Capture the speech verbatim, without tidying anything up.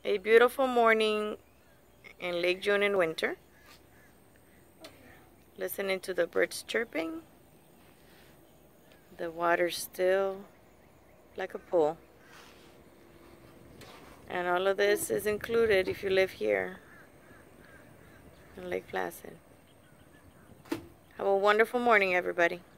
A beautiful morning in Lake June in winter. Listening to the birds chirping. The water's still like a pool. And all of this is included if you live here in Lake Placid. Have a wonderful morning, everybody.